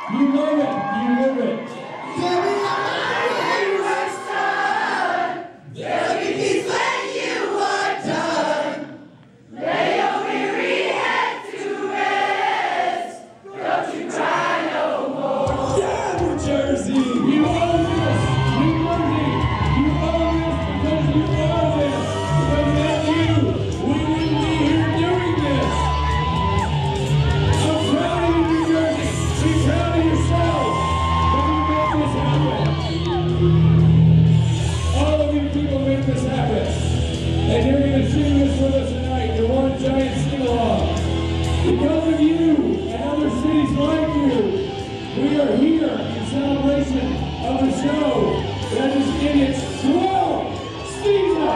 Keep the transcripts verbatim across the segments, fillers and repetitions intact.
You love it. You live it. Carry on my wayward son. There'll be peace when you are done. Lay your weary head to rest. Don't you cry no more. Yeah, New Jersey. You own this. New Jersey. You own this because you love this. Because without you, we wouldn't be here doing this. I'm proud of you, New Jersey. Be proud of yourself. That you made this happen. All of you people made this happen. And you're going to sing this with us tonight. You're one giant sing-along. Because of you and other cities like you, we are here in celebration of the show that is in its twelfth season.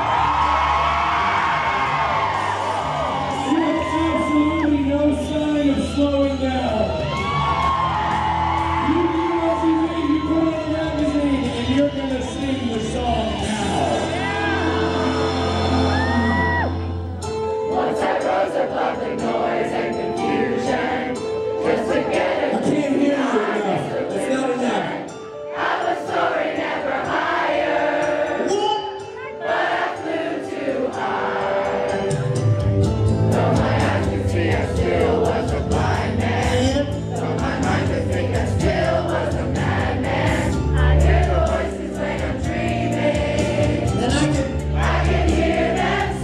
You have absolutely no sign of slowing down. You do what you think, you put on a magazine, and you're going to sing the song now. Once I rose above the noise and confusion, just to get a I can't hear you enough. That's not enough. I was soaring ever higher, but I flew too high. Though my eyes could see, I still was a blind man. Though my mind could think, I still was a madman. I hear the voices when I'm dreaming, And I can I can hear them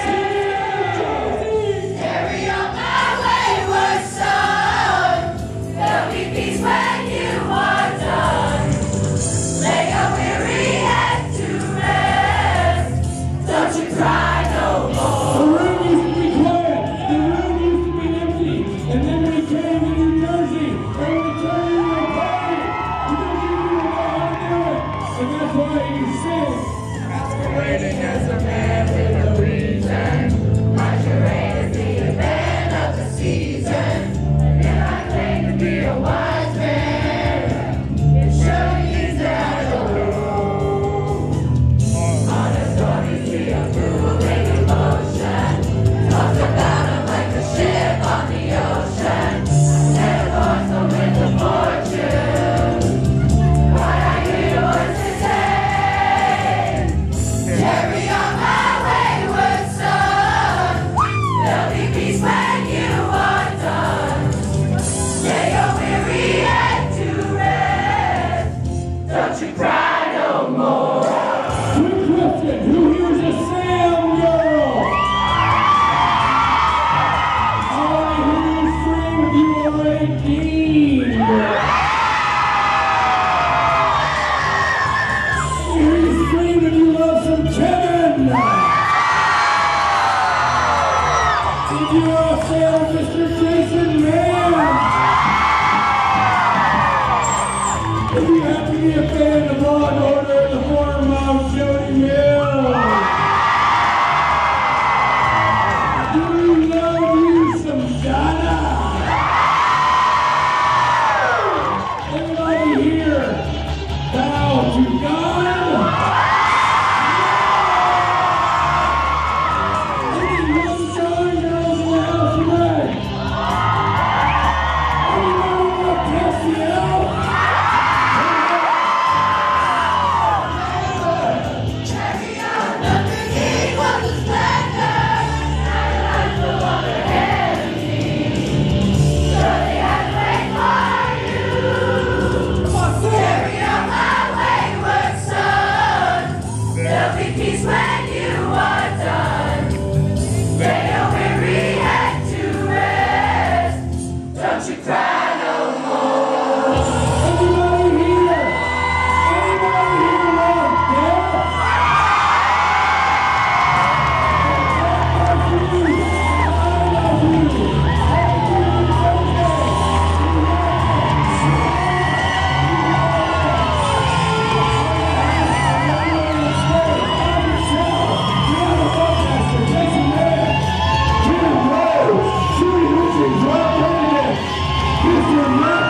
say, carry on my wayward son. There'll be peace when you are done. Lay your weary head to rest. Don't you cry no more. The room used to be quiet, the room used to be empty, and then we came to New Jersey, and we turned it into a party, because you knew how to do it, and that's why you sing. Masquerading as a man with a reason. My charade is the event of the season. And if I claim to be a wise man, it surely means that I don't know. On a stormy sea of moving emotion, tossed about him like a ship on the ocean. Set a course on winds of fortune. What I hear voices say, carry on my wayward son. There'll be peace when you are done. Lay your weary head to rest. Don't you cry no more. Quick question, who here's a Sam girl? I hear you scream, you are eighteen. I hear you scream and you love some Kevin. Did you all say I'm Mister Jason Mann? If you happen to be a fan of Law and Order in the form of Jody Mills, do you love you some Donna? Everybody here, bow to God. Any young Southern girls in the house tonight? Anybody want to test me out? Carry on, the king was a splendor. I like the water enemy. Surely I pray for you. Carry on my wayward son. There'll be peace when you are done. Lay your weary head to rest. Don't you cry no more. Anybody here? Anybody here love death? I love you. I love you. Jason Mann, Jim Rose, Judy Richards, Rob Bernadette, Mister Matt